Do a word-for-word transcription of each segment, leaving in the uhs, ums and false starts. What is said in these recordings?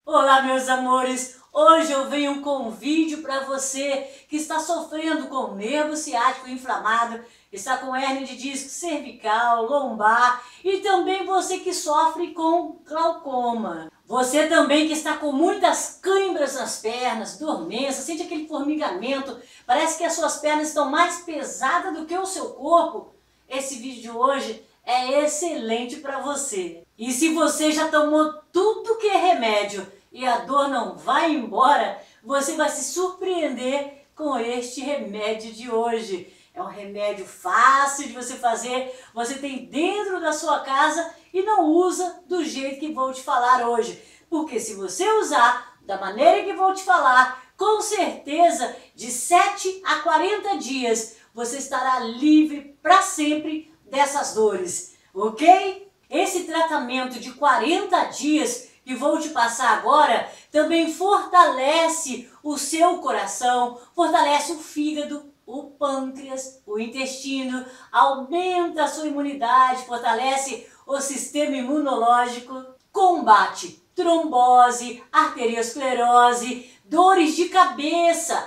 Olá, meus amores! Hoje eu venho com um vídeo para você que está sofrendo com nervo ciático inflamado, está com hérnia de disco cervical, lombar e também você que sofre com glaucoma. Você também que está com muitas câimbras nas pernas, dormência, sente aquele formigamento, parece que as suas pernas estão mais pesadas do que o seu corpo. Esse vídeo de hoje é excelente para você. E se você já tomou tudo que é remédio e a dor não vai embora, você vai se surpreender com este remédio de hoje. É um remédio fácil de você fazer, você tem dentro da sua casa e não usa do jeito que vou te falar hoje. Porque se você usar da maneira que vou te falar, com certeza de sete a quarenta dias você estará livre para sempre dessas dores, ok? Esse tratamento de quarenta dias que vou te passar agora também fortalece o seu coração, fortalece o fígado, o pâncreas, o intestino, aumenta a sua imunidade, fortalece o sistema imunológico, combate trombose, arteriosclerose, dores de cabeça,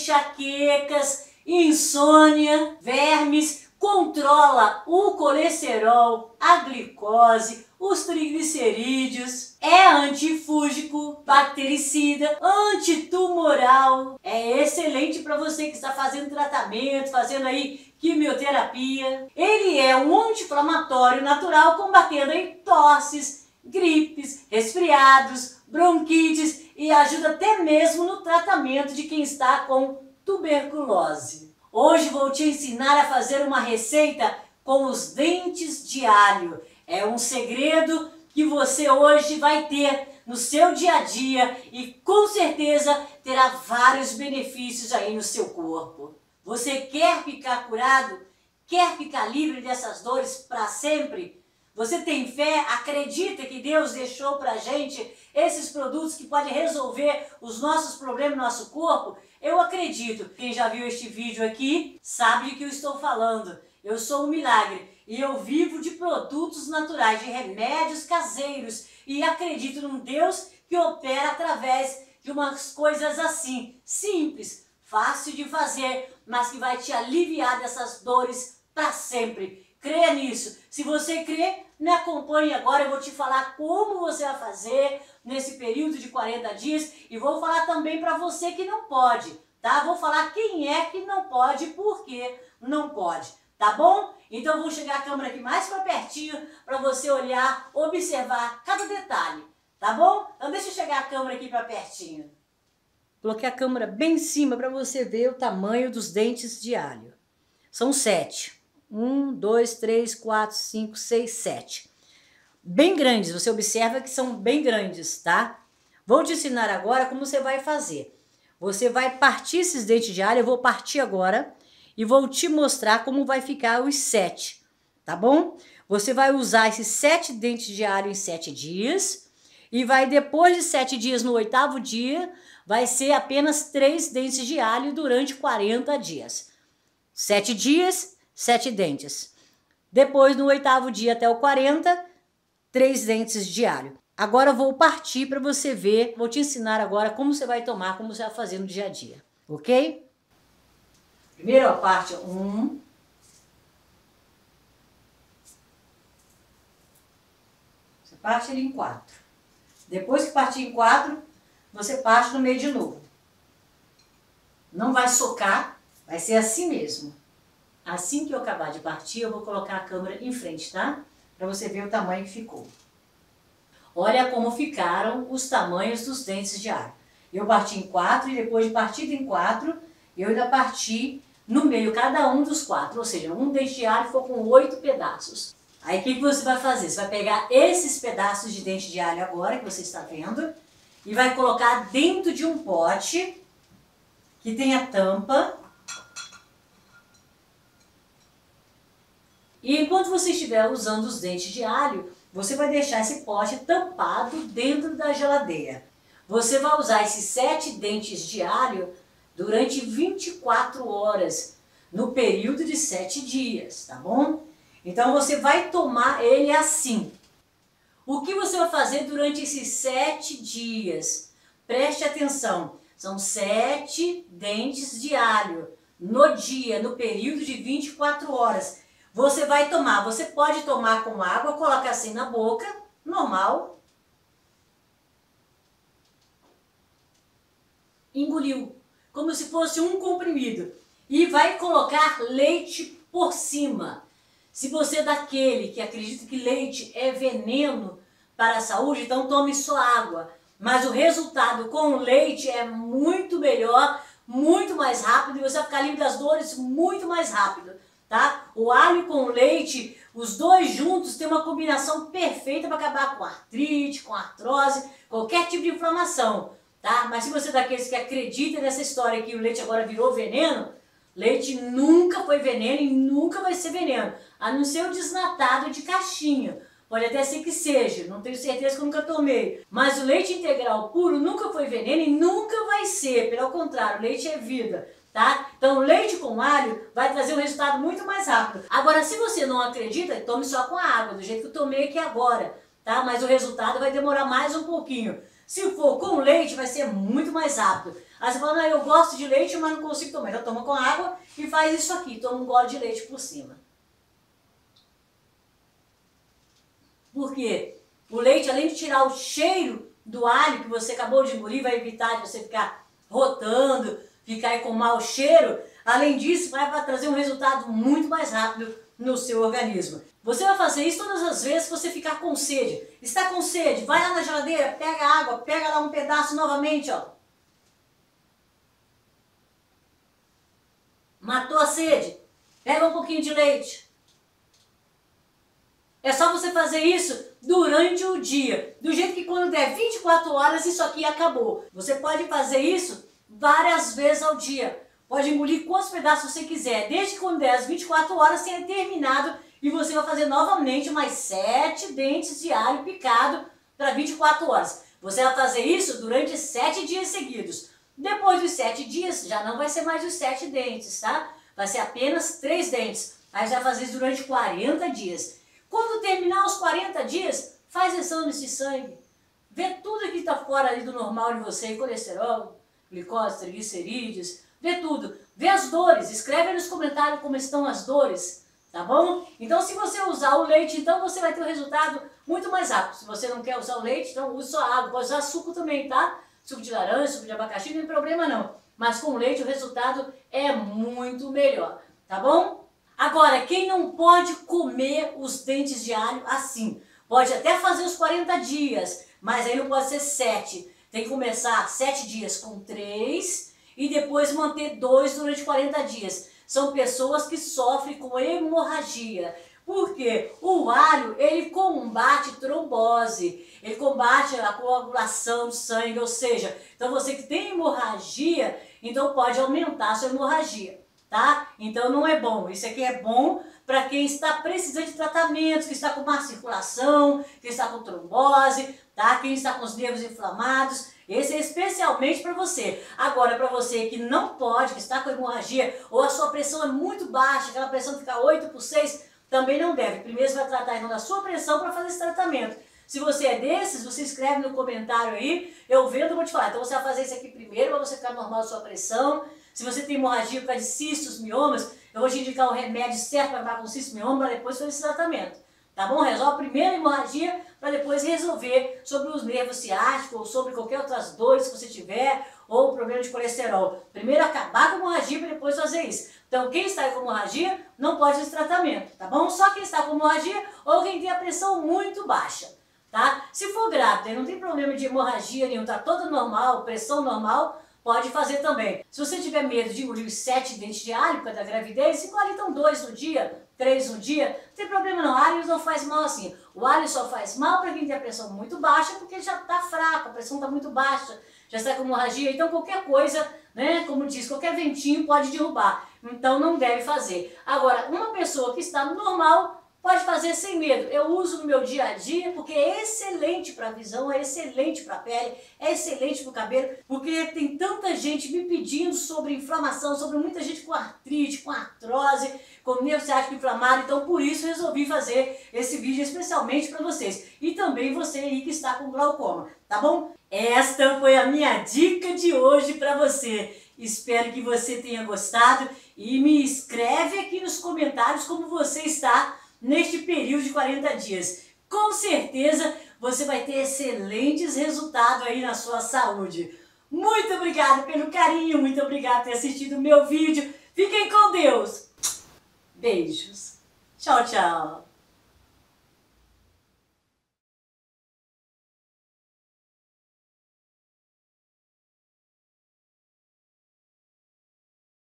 enxaquecas, insônia, vermes, controla o colesterol, a glicose, os triglicerídeos, é antifúngico, bactericida, antitumoral, é excelente para você que está fazendo tratamento, fazendo aí quimioterapia. Ele é um anti-inflamatório natural, combatendo aí tosses, gripes, resfriados, bronquites e ajuda até mesmo no tratamento de quem está com tuberculose. Hoje vou te ensinar a fazer uma receita com os dentes de alho. É um segredo que você hoje vai ter no seu dia a dia e com certeza terá vários benefícios aí no seu corpo. Você quer ficar curado? Quer ficar livre dessas dores para sempre? Você tem fé? Acredita que Deus deixou para a gente esses produtos que podem resolver os nossos problemas no nosso corpo? Eu acredito. Quem já viu este vídeo aqui sabe de que eu estou falando. Eu sou um milagre e eu vivo de produtos naturais, de remédios caseiros e acredito num Deus que opera através de umas coisas assim, simples, fácil de fazer, mas que vai te aliviar dessas dores para sempre. Creia nisso. Se você crê, me acompanhe agora, eu vou te falar como você vai fazer nesse período de quarenta dias e vou falar também para você que não pode, tá? Vou falar quem é que não pode e por que não pode, tá bom? Então eu vou chegar a câmera aqui mais para pertinho para você olhar, observar cada detalhe, tá bom? Então deixa eu chegar a câmera aqui para pertinho. Coloquei a câmera bem em cima para você ver o tamanho dos dentes de alho. São sete. Um, dois, três, quatro, cinco, seis, sete. Bem grandes, você observa que são bem grandes, tá? Vou te ensinar agora como você vai fazer. Você vai partir esses dentes de alho, eu vou partir agora e vou te mostrar como vai ficar os sete, tá bom? Você vai usar esses sete dentes de alho em sete dias e vai depois de sete dias, no oitavo dia, vai ser apenas três dentes de alho durante quarenta dias. Sete dias, sete dentes. Depois, no oitavo dia até o quarenta, três dentes de alho. Agora eu vou partir para você ver, vou te ensinar agora como você vai tomar, como você vai fazer no dia a dia, ok? Primeiro a parte um. Você parte ele em quatro. Depois que partir em quatro, você parte no meio de novo. Não vai socar, vai ser assim mesmo. Assim que eu acabar de partir, eu vou colocar a câmera em frente, tá? Para você ver o tamanho que ficou. Olha como ficaram os tamanhos dos dentes de alho. Eu parti em quatro e depois de partido em quatro, eu ainda parti no meio, cada um dos quatro. Ou seja, um dente de alho ficou com oito pedaços. Aí o que, que você vai fazer? Você vai pegar esses pedaços de dente de alho agora, que você está vendo, e vai colocar dentro de um pote que tem a tampa. E enquanto você estiver usando os dentes de alho, você vai deixar esse pote tampado dentro da geladeira. Você vai usar esses sete dentes de alho durante vinte e quatro horas, no período de sete dias, tá bom? Então você vai tomar ele assim. O que você vai fazer durante esses sete dias? Preste atenção, são sete dentes de alho no dia, no período de vinte e quatro horas. Você vai tomar, você pode tomar com água, coloca assim na boca, normal. Engoliu, como se fosse um comprimido. E vai colocar leite por cima. Se você é daquele que acredita que leite é veneno para a saúde, então tome só água. Mas o resultado com o leite é muito melhor, muito mais rápido e você vai ficar livre das dores muito mais rápido, tá? O alho com o leite, os dois juntos têm uma combinação perfeita para acabar com artrite, com artrose, qualquer tipo de inflamação, tá? Mas se você é daqueles que acredita nessa história que o leite agora virou veneno, leite nunca foi veneno e nunca vai ser veneno, a não ser o desnatado de caixinha. Pode até ser que seja, não tenho certeza que eu nunca tomei. Mas o leite integral puro nunca foi veneno e nunca vai ser. Pelo contrário, leite é vida, tá? Então o leite com alho vai trazer um resultado muito mais rápido. Agora, se você não acredita, tome só com a água, do jeito que eu tomei aqui agora, tá? Mas o resultado vai demorar mais um pouquinho. Se for com leite, vai ser muito mais rápido. Aí você fala, não, eu gosto de leite, mas não consigo tomar. Então toma com água e faz isso aqui, toma um gole de leite por cima. Por quê? O leite, além de tirar o cheiro do alho que você acabou de engolir, vai evitar de você ficar rotando, ficar aí com mau cheiro. Além disso, vai trazer um resultado muito mais rápido no seu organismo. Você vai fazer isso todas as vezes que você ficar com sede. Está com sede? Vai lá na geladeira, pega água, pega lá um pedaço novamente, ó. Matou a sede? Pega um pouquinho de leite. É só você fazer isso durante o dia, do jeito que quando der vinte e quatro horas isso aqui acabou. Você pode fazer isso várias vezes ao dia. Pode engolir quantos pedaços você quiser, desde que quando der as vinte e quatro horas tenha terminado e você vai fazer novamente mais sete dentes de alho picado para vinte e quatro horas. Você vai fazer isso durante sete dias seguidos. Depois dos sete dias já não vai ser mais os sete dentes, tá? Vai ser apenas três dentes. Aí você vai fazer isso durante quarenta dias. Quando terminar os quarenta dias, faz exames de sangue. Vê tudo que está fora ali do normal de você, colesterol, glicose, triglicerídeos, vê tudo. Vê as dores, escreve aí nos comentários como estão as dores, tá bom? Então se você usar o leite, então você vai ter um resultado muito mais rápido. Se você não quer usar o leite, então use só água, pode usar suco também, tá? Suco de laranja, suco de abacaxi, não tem problema não. Mas com leite o resultado é muito melhor, tá bom? Agora, quem não pode comer os dentes de alho assim? Pode até fazer os quarenta dias, mas aí não pode ser sete. Tem que começar sete dias com três e depois manter dois durante quarenta dias. São pessoas que sofrem com hemorragia. Por quê? O alho, ele combate trombose, ele combate a coagulação do sangue, ou seja, então você que tem hemorragia, então pode aumentar a sua hemorragia. Tá? Então não é bom. Isso aqui é bom para quem está precisando de tratamento, que está com má circulação, que está com trombose, tá? Quem está com os nervos inflamados. Esse é especialmente para você. Agora, para você que não pode, que está com hemorragia, ou a sua pressão é muito baixa, aquela pressão fica oito por seis, também não deve. Primeiro você vai tratar então da sua pressão para fazer esse tratamento. Se você é desses, você escreve no comentário aí, eu vendo, eu vou te falar. Então você vai fazer isso aqui primeiro para você ficar normal a sua pressão. Se você tem hemorragia por causa de cistos, miomas, eu vou te indicar o remédio certo para acabar com cisto, mioma, para depois fazer esse tratamento. Tá bom? Resolve primeiro a hemorragia para depois resolver sobre os nervos ciáticos ou sobre qualquer outras dores que você tiver ou problema de colesterol. Primeiro acabar com a hemorragia para depois fazer isso. Então quem está com hemorragia não pode fazer esse tratamento, tá bom? Só quem está com hemorragia ou quem tem a pressão muito baixa, tá? Se for grávida e não tem problema de hemorragia nenhum, tá todo normal, pressão normal, pode fazer também. Se você tiver medo de engolir sete dentes de alho por causa da gravidez, engole então dois no dia, três no dia, não tem problema não, alho não faz mal assim. O alho só faz mal para quem tem a pressão muito baixa, porque já está fraco, a pressão está muito baixa, já está com hemorragia, então qualquer coisa, né, como diz, qualquer ventinho pode derrubar, então não deve fazer. Agora, uma pessoa que está normal, Pode fazer sem medo. Eu uso no meu dia a dia porque é excelente para a visão, é excelente para a pele, é excelente para o cabelo, porque tem tanta gente me pedindo sobre inflamação, sobre muita gente com artrite, com artrose, com nervo ciático inflamado, então por isso resolvi fazer esse vídeo especialmente para vocês. E também você aí que está com glaucoma, tá bom? Esta foi a minha dica de hoje para você. Espero que você tenha gostado e me escreve aqui nos comentários como você está neste período de quarenta dias. Com certeza você vai ter excelentes resultados aí na sua saúde. Muito obrigada pelo carinho, muito obrigada por ter assistido o meu vídeo. Fiquem com Deus. Beijos. Tchau, tchau.